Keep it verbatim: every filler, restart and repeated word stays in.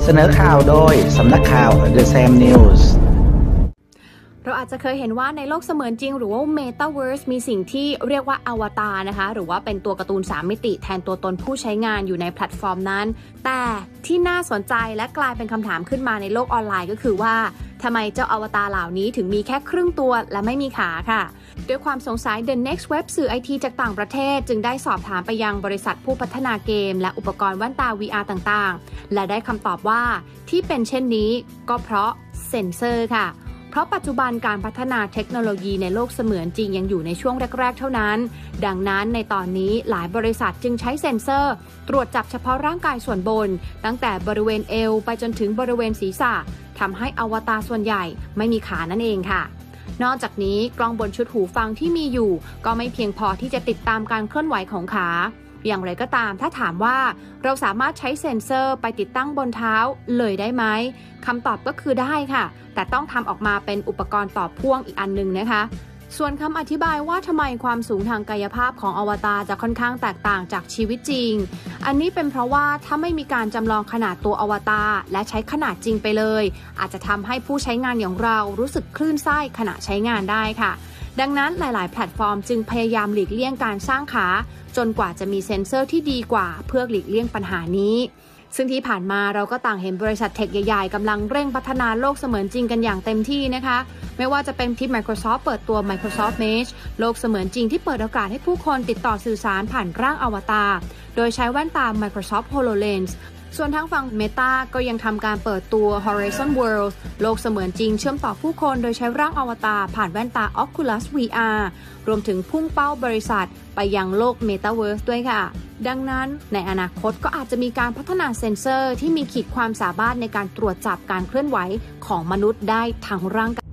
เสนอข่าวโดยสำนักข่าว The Sam News เราอาจจะเคยเห็นว่าในโลกเสมือนจริงหรือว่า Metaverse มีสิ่งที่เรียกว่าอวตารนะคะหรือว่าเป็นตัวการ์ตูนสามมิติแทนตัวตนผู้ใช้งานอยู่ในแพลตฟอร์มนั้นแต่ที่น่าสนใจและกลายเป็นคำถามขึ้นมาในโลกออนไลน์ก็คือว่าทำไมเจ้าอวตารเหล่านี้ถึงมีแค่ครึ่งตัวและไม่มีขาค่ะด้วยความสงสัย The Next Web สื่อ ไอ ที จากต่างประเทศจึงได้สอบถามไปยังบริษัทผู้พัฒนาเกมและอุปกรณ์แว่นตา วี อาร์ ต่างๆและได้คำตอบว่าที่เป็นเช่นนี้ก็เพราะเซ็นเซอร์ค่ะเพราะปัจจุบันการพัฒนาเทคโนโลยีในโลกเสมือนจริงยังอยู่ในช่วงแรกๆเท่านั้นดังนั้นในตอนนี้หลายบริษัทจึงใช้เซ็นเซอร์ตรวจจับเฉพาะร่างกายส่วนบนตั้งแต่บริเวณเอวไปจนถึงบริเวณศีรษะทำให้อวตารส่วนใหญ่ไม่มีขานั่นเองค่ะนอกจากนี้กล้องบนชุดหูฟังที่มีอยู่ก็ไม่เพียงพอที่จะติดตามการเคลื่อนไหวของขาอย่างไรก็ตามถ้าถามว่าเราสามารถใช้เซ็นเซอร์ไปติดตั้งบนเท้าเลยได้ไหมคำตอบก็คือได้ค่ะแต่ต้องทำออกมาเป็นอุปกรณ์ต่อพ่วงอีกอันนึงนะคะส่วนคำอธิบายว่าทำไมความสูงทางกายภาพของอวตารจะค่อนข้างแตกต่างจากชีวิตจริงอันนี้เป็นเพราะว่าถ้าไม่มีการจำลองขนาดตัวอวตารและใช้ขนาดจริงไปเลยอาจจะทำให้ผู้ใช้งานอย่างเรารู้สึกคลื่นไส้ขณะใช้งานได้ค่ะดังนั้นหลายๆแพลตฟอร์มจึงพยายามหลีกเลี่ยงการสร้างขาจนกว่าจะมีเซ็นเซอร์ที่ดีกว่าเพื่อหลีกเลี่ยงปัญหานี้ซึ่งที่ผ่านมาเราก็ต่างเห็นบริษัทเทคใหญ่ๆกำลังเร่งพัฒนาโลกเสมือนจริงกันอย่างเต็มที่นะคะไม่ว่าจะเป็นที่ Microsoft เปิดตัว Microsoft Mesh โลกเสมือนจริงที่เปิดโอกาสให้ผู้คนติดต่อสื่อสารผ่านร่างอวตารโดยใช้แว่นตา Microsoft HoloLens ส่วนทางฝั่ง Meta ก็ยังทำการเปิดตัว Horizon Worlds โลกเสมือนจริงเชื่อมต่อผู้คนโดยใช้ร่างอวตารผ่านแว่นตา Oculus วี อาร์ รวมถึงพุ่งเป้าบริษัทไปยังโลก Metaverse ด้วยค่ะดังนั้นในอนาคตก็อาจจะมีการพัฒนาเซ็นเซอร์ที่มีขีดความสามารถในการตรวจจับการเคลื่อนไหวของมนุษย์ได้ทั้งร่างกาย